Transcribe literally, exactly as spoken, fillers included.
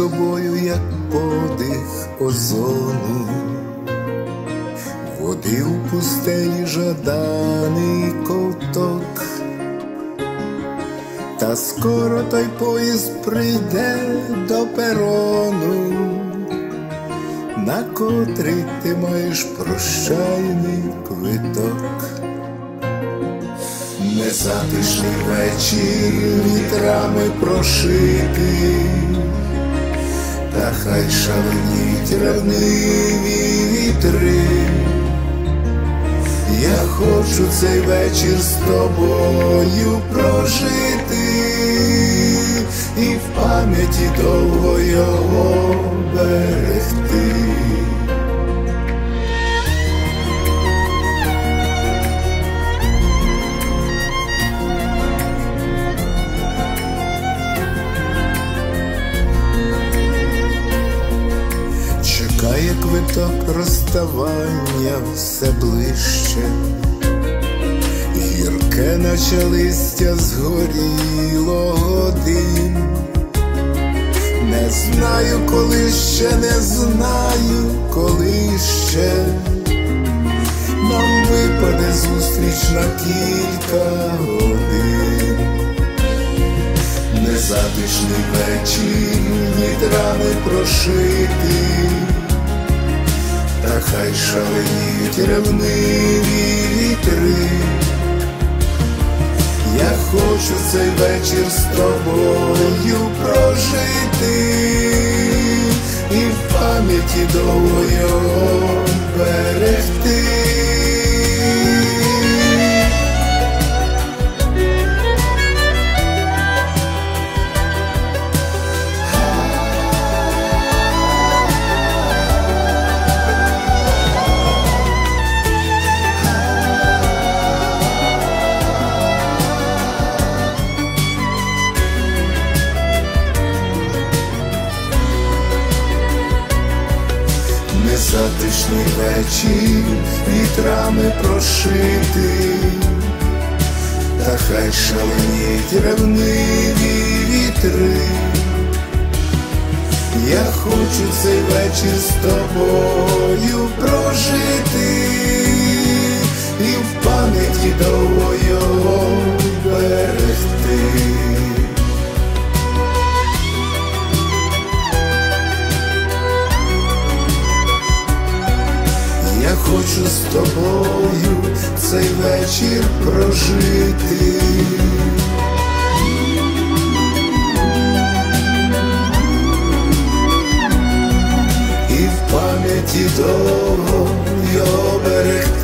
собою, як подих озону, води у пустелі жаданий ковток. Та скоро той поїзд прийде до перону, на котрий ти маєш прощальний квиток. Незатишний вечір вітрами прошитий, та хай шаленіть ревниві вітри. Я хочу цей вечір з тобою прожити і в пам'яті довго його берегти. Чекає квиток розставання все ближче, гірке, наче листя згорілого дим. Не знаю, коли ще, не знаю, коли ще нам випаде зустріч на кілька годин. Незатишний вечір вітрами прошитий, та хай шаленіть ревниві вітри. Я хочу цей вечір з тобою прожити і в пам'яті довго його берегти. Незатишний вечір вітрами прошитий, та хай шаленіть ревниві вітри. Я хочу цей вечір з тобою прожити і в пам'яті довго його берегти. Я хочу з тобою цей вечір прожити і в пам'яті довго його берегти.